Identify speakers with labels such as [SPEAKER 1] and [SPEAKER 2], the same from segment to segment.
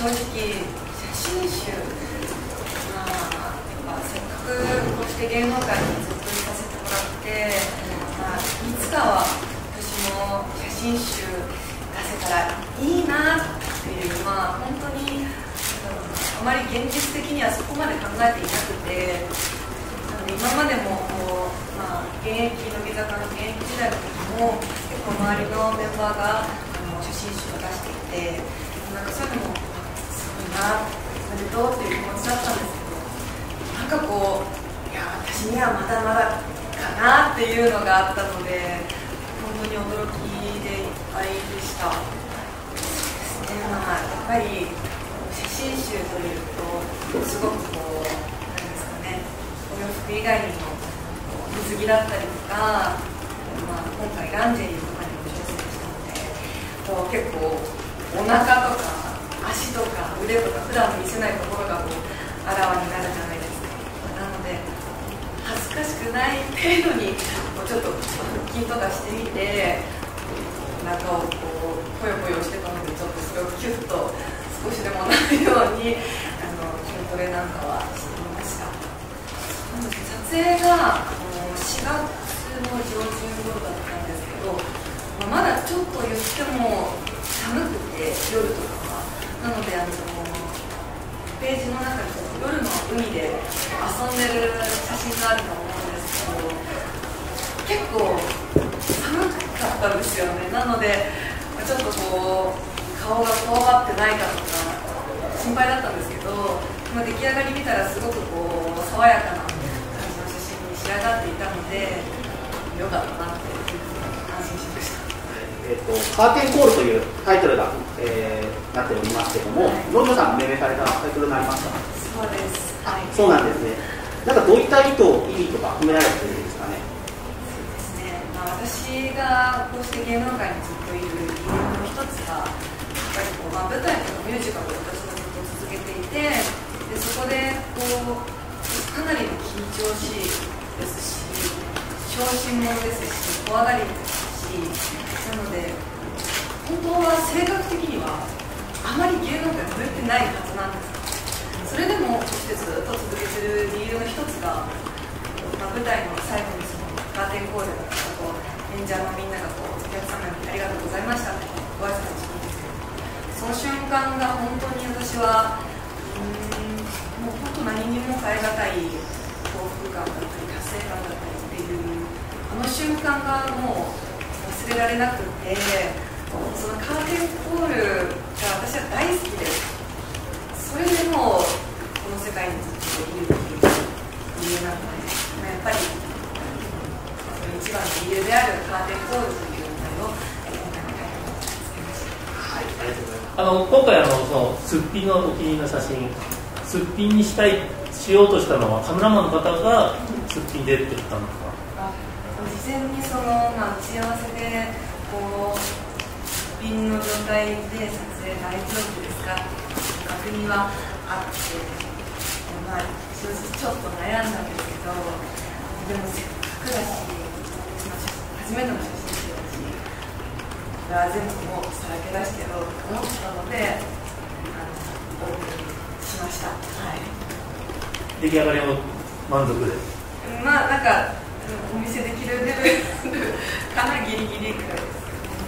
[SPEAKER 1] 正直写真集、まあ、せっかくこうして芸能界にずっといさせてもらって、まあ、いつかは私も写真集出せたらいいなっていう、まあ、本当にあまり現実的にはそこまで考えていなくて、なので今までもこう、まあ、現役乃木坂の現役時代の時も結構周りのメンバーが写真集を出していて、なんかそういうのもすごいな、おめでとうっていう気持ちだったんですけど、なんかこう、いや私にはまだまだかなっていうのがあったので、本当に驚きでいっぱいでした。そうですね、まあ、やっぱり写真集というとすごくこう、なんですかね、お洋服以外にも水着だったりとか、まあ、今回ランジェリーとかにも挑戦したので、こう結構お腹とか足とか腕とか普段見せないところがこうあらわになるじゃないですか。なので恥ずかしくない程度にちょっと腹筋とかしてみて、お腹をこうぽよぽよしてたので、ちょっとそれをキュッと少しでもなるように筋トレなんかはしてみました。なので撮影が4月の上旬頃だったんですけど、まだちょっと言っても寒くて夜とかは、なのでページの中に夜の海で遊んでる写真があると思うんですけど、結構寒かったんですよね。なのでちょっとこう顔がこわばってないかとか心配だったんですけど、出来上がり見たらすごくこう爽やかな感じの写真に仕上がっていたので、よかったなっていうふうに安心しました。
[SPEAKER 2] カーテンコールというタイトルが、なっておりますけれども、ロンドさんが命名されたタイトルになりますか？
[SPEAKER 1] そうです、はい、
[SPEAKER 2] そうなんですね。なんかどういった意図とか込められているんですかね？
[SPEAKER 1] そうですね、まあ、私がこうして芸能界にずっといる理由の一つが、やっぱりこう、舞台とかミュージカルを私はずっと続けていて、でそこでこうかなりの緊張しいですし、小心者ですし、怖がりですし、なので本当は性格的にはあまり芸能界向いてないはずなんです。それでもそしてずっと続けてる理由の一つが、舞台の最後にそのカーテンコールだったこう演者のみんながこうお客様にありがとうございましたってご挨拶をしてるんですけど、その瞬間が本当に私はもう本当何にも代え難い幸福感だったり達成感だったりっていう、あの瞬間がもう忘れられなくて、そのカーテンコールが私は大好きです。それでもこの世界にずっといるっていう理由なので、やっぱりその一番の理由であるカーテンコールという名前を今回のタイトルにつけました。はい、ありがとうございます。
[SPEAKER 3] 今回そのすっぴんのお気に入りの写真、すっぴんにしようとしたのはカメラマンの方がすっぴんでって言ったんですか？
[SPEAKER 1] 事前にその、打ち合わせでこうすっぴんの状態で撮影大丈夫ですかって確認はあって、正直ちょっと悩んだんですけど、でもせっかくだし、初めての写真集だし、全部もうさらけ出してやろうと思ったのでオープンしました。はい、
[SPEAKER 3] 出来上がりも満足で？
[SPEAKER 1] なんかお見せできるレベルかなりギリギリくらいです。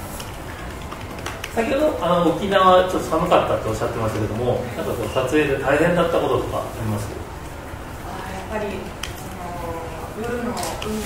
[SPEAKER 3] 先ほど沖縄ちょっと寒かったとおっしゃってましたけども、なんかこう撮影で大変だったこととかありますか？
[SPEAKER 1] やっぱり夜の海の中に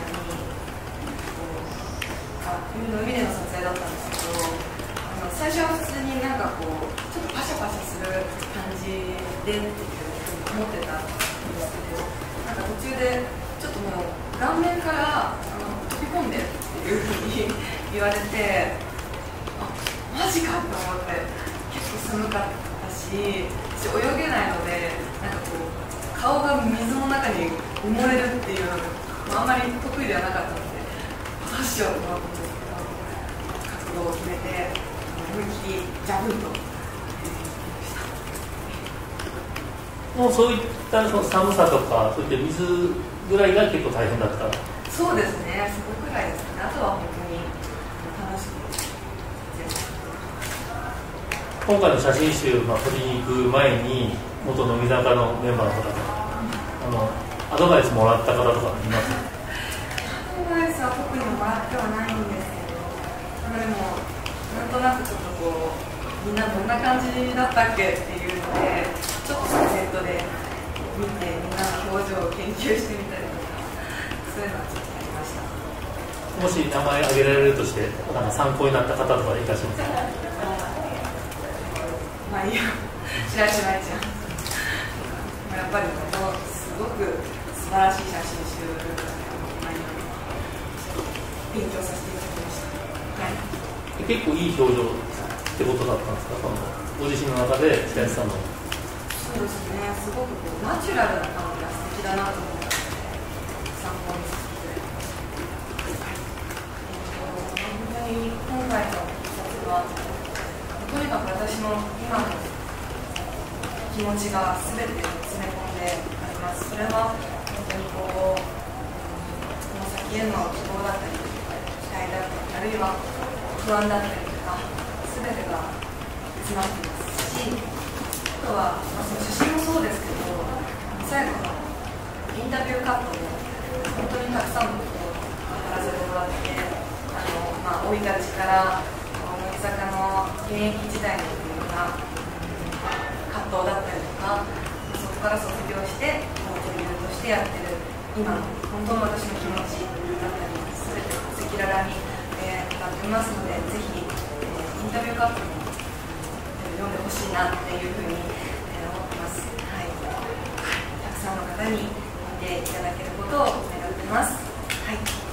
[SPEAKER 1] 夜の海での撮影だったんですけど、最初は普通になんかこうちょっとパシャパシャする感じでっていうふうに思ってたんですけど、なんか途中でちょっともう顔面から飛び込んでっていうふうに言われて、マジかと思って、結構寒かったし、私泳げないので、なんかこう顔が水の中に埋もれるっていうのが、あんまり得意ではなかったので、どうしようと思ったんですけど、覚悟を決めて思いっきりジャブンと
[SPEAKER 3] もうそういったその寒さとか、そういった水ぐらいが結構大変だった。
[SPEAKER 1] そうですね、そこくらいですね。あとは本当に楽しく。
[SPEAKER 3] 今回の写真集、撮りに行く前に元乃木坂のメンバーの方がアドバイスもらった方とかいます？
[SPEAKER 1] アドバイスは特にもらってはないんですけど、でもなんとなくちょっとこうみんなどんな感じだったっけっていうのでちょっとネットで見てみんなの表情を研究してみたりとか、そういうのはちょっとやりました。
[SPEAKER 3] もし名前挙げられるとして参考になった方とかいらっしゃいますか？
[SPEAKER 1] まあいいや、白石麻衣ちゃんやっぱりすごく素晴らしい写真集を勉強させていただきました。はい、
[SPEAKER 3] 結構いい表情ってことだったんですか、ご自身の中で白石さんの。
[SPEAKER 1] そうですね、すごくナチュラルな感じが素敵だなと思って参考にさせていただきました。本当に今回の一冊はとにかく私の今の気持ちが全て詰め込んであります。それは本当にこの先への希望だったり期待だったり、あるいは不安だったりとか全てが詰まっていますし、あとは、その写真もそうですけど、最後のインタビューカットで本当にたくさんのことを語らせてもらって、生い立ちから乃木坂の現役時代のような葛藤だったりとか、そこから卒業して女優としてやってる今の本当の私の気持ちだったり全て赤裸々に語っていますので、ぜひインタビューカップも読んでほしいなっていうふうに思ってます。はい、たくさんの方に見ていただけることを願ってます。はい。